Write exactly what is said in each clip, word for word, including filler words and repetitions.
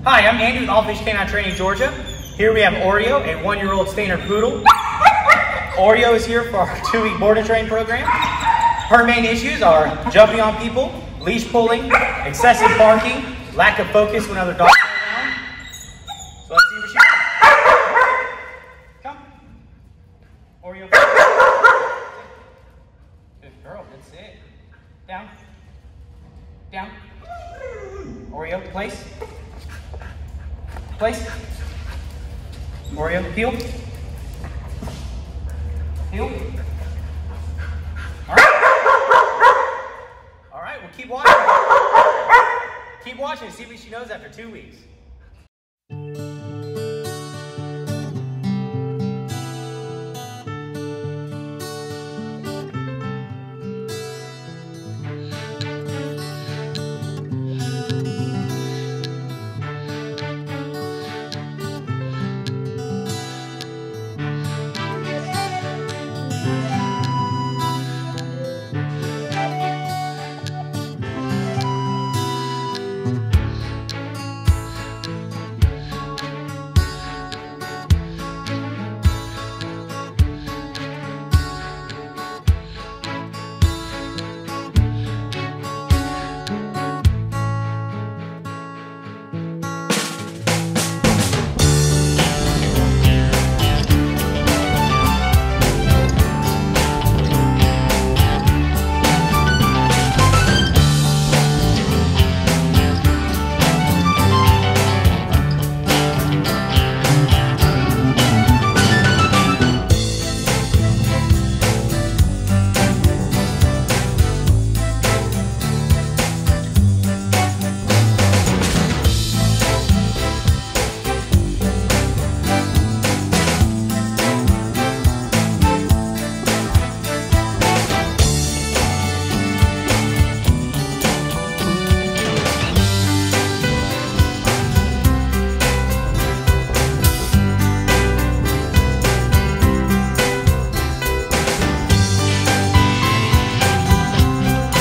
Hi, I'm Andy with Leash K nine Training, Georgia. Here we have Oreo, a one-year-old Stainer Poodle. Oreo is here for our two-week board and train program. Her main issues are jumping on people, leash pulling, excessive barking, lack of focus when other dogs are around. So let's see what she does. Come. Oreo. Good girl, good sit. Down. Down. Oreo, place. Place. Oreo, heel. Heel. All right. All right, well, keep watching. Keep watching and see what she knows after two weeks.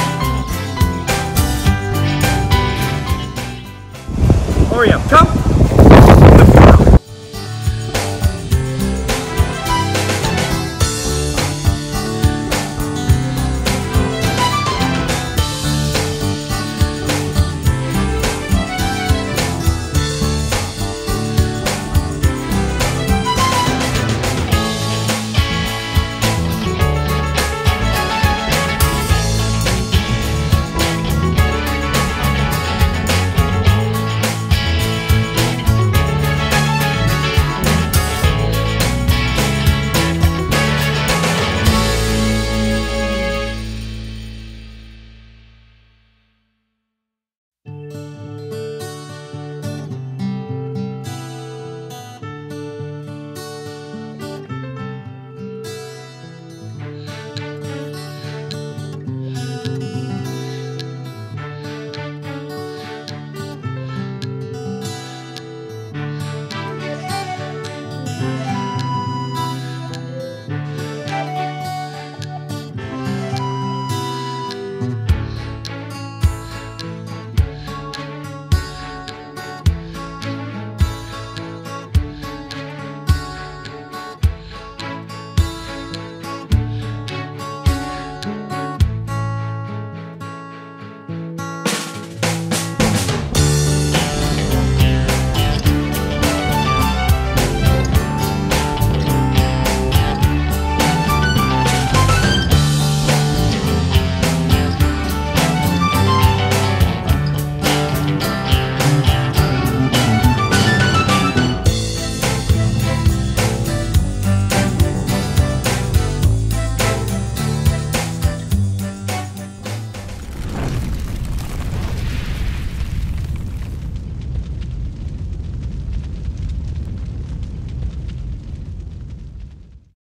Oreo, come.